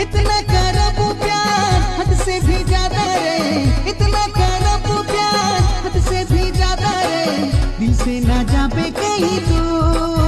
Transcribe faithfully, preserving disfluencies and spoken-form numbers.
इतना करब प्यार हद से भी ज्यादा रे, इतना करब प्यार हद से भी ज्यादा रे, दिल से ना जाबे कहीं दूर।